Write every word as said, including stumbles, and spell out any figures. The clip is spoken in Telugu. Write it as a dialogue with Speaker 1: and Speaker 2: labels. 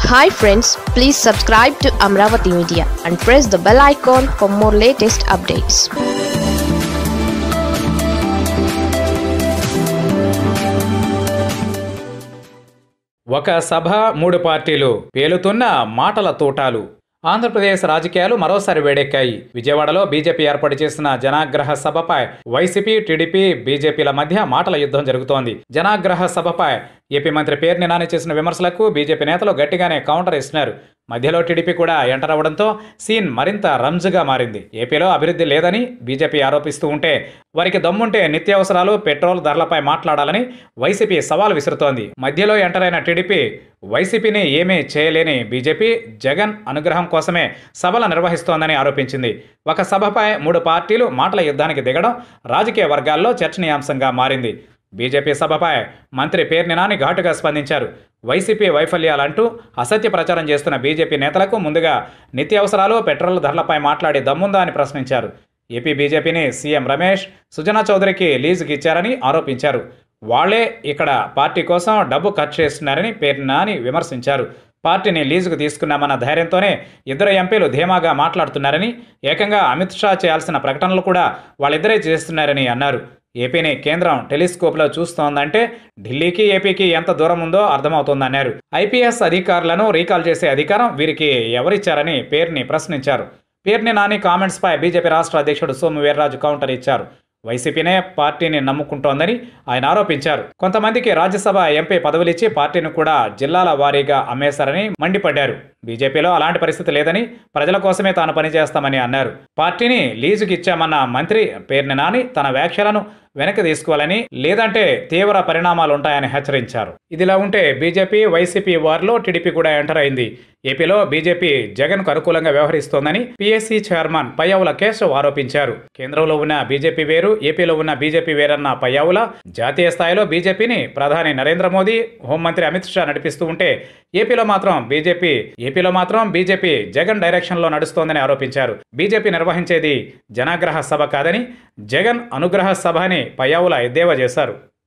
Speaker 1: Hi friends, please subscribe to Amravati Media and press the bell icon for more latest updates.
Speaker 2: ఒక సభ మూడు పార్టీలు పేలుతున్న మాటల తోటాలు. ఆంధ్రప్రదేశ్ రాజకీయాలు మరోసారి వేడెక్కాయి. విజయవాడలో బీజేపీ ఏర్పాటు చేసిన జనాగ్రహ సభపై వైసీపీ, టీడీపీ, బీజేపీల మధ్య మాటల యుద్ధం జరుగుతోంది. జనాగ్రహ సభపై ఏపీ మంత్రి పేర్ని నాని చేసిన విమర్శలకు బీజేపీ నేతలు గట్టిగానే కౌంటర్ ఇస్తున్నారు. మధ్యలో టీడీపీ కూడా ఎంటర్ అవ్వడంతో సీన్ మరింత రంజుగా మారింది. ఏపీలో అభివృద్ధి లేదని బీజేపీ ఆరోపిస్తూ ఉంటే వారికి దమ్ముంటే నిత్యావసరాలు, పెట్రోల్ ధరలపై మాట్లాడాలని వైసీపీ సవాల్ విసురుతోంది. మధ్యలో ఎంటర్ అయిన టీడీపీ వైసీపీని ఏమీ చేయలేని బీజేపీ జగన్ అనుగ్రహం కోసమే సభలు నిర్వహిస్తోందని ఆరోపించింది. ఒక సభపై మూడు పార్టీలు మాటల యుద్ధానికి దిగడం రాజకీయ వర్గాల్లో చర్చనీయాంశంగా మారింది. బీజేపీ సభపై మంత్రి పేర్ని నాని ఘాటుగా స్పందించారు. వైసీపీ వైఫల్యాలంటూ అసత్య ప్రచారం చేస్తున్న బీజేపీ నేతలకు ముందుగా నిత్యావసరాలు, పెట్రోల్ ధరలపై మాట్లాడే దమ్ముందా అని ప్రశ్నించారు. ఏపీ బీజేపీని సీఎం రమేష్ సుజనా చౌదరికి లీజుకి ఇచ్చారని ఆరోపించారు. వాళ్లే ఇక్కడ పార్టీ కోసం డబ్బు ఖర్చు చేస్తున్నారని పేర్ని నాని విమర్శించారు. పార్టీని లీజుకు తీసుకున్నామన్న ధైర్యంతోనే ఇద్దరు ఎంపీలు ధీమాగా మాట్లాడుతున్నారని, ఏకంగా అమిత్ షా చేయాల్సిన ప్రకటనలు కూడా వాళ్ళిద్దరే చేస్తున్నారని అన్నారు. ఏపీని కేంద్రం టెలిస్కోప్లో చూస్తోందంటే ఢిల్లీకి, ఏపీకి ఎంత దూరం ఉందో అర్థమవుతోందన్నారు. ఐపీఎస్ అధికారులను రీకాల్ చేసే అధికారం వీరికి ఎవరిచ్చారని పేర్ని ప్రశ్నించారు. పేర్ని నాని కామెంట్స్పై బీజేపీ రాష్ట్ర అధ్యక్షుడు సోము వీర్రాజు కౌంటర్ ఇచ్చారు. వైసీపీనే పార్టీని నమ్ముకుంటోందని ఆయన ఆరోపించారు. కొంతమందికి రాజ్యసభ ఎంపీ పదవులిచ్చి పార్టీని కూడా జిల్లాల వారీగా అమ్మేశారని మండిపడ్డారు. బీజేపీలో అలాంటి పరిస్థితి లేదని, ప్రజల కోసమే తాను పనిచేస్తామని అన్నారు. పార్టీని లీజుకి ఇచ్చామన్న మంత్రి పేర్ని నాని తన వ్యాఖ్యలను వెనక్కి తీసుకోవాలని, లేదంటే తీవ్ర పరిణామాలు ఉంటాయని హెచ్చరించారు. ఇదిలా ఉంటే బీజేపీ, వైసీపీ వార్లో టీడీపీ కూడా ఎంటర్ అయింది. ఏపీలో బీజేపీ జగన్కు అనుకూలంగా వ్యవహరిస్తోందని పీఎస్సీ చైర్మన్ పయ్యావుల కేశవ్ ఆరోపించారు. కేంద్రంలో ఉన్న బీజేపీ వేరు, ఏపీలో ఉన్న బీజేపీ వేరన్న పయ్యావుల జాతీయ స్థాయిలో బీజేపీని ప్రధాని నరేంద్ర మోదీ, హోంమంత్రి అమిత్ షా నడిపిస్తూ ఉంటే ఏపీలో మాత్రం బీజేపీ ఏపీలో మాత్రం బీజేపీ జగన్ డైరెక్షన్లో నడుస్తోందని ఆరోపించారు. బీజేపీ నిర్వహించేది జనాగ్రహ సభ కాదని, జగన్ అనుగ్రహ సభ అని పయ్యావుల ఎద్దేవా చేశారు.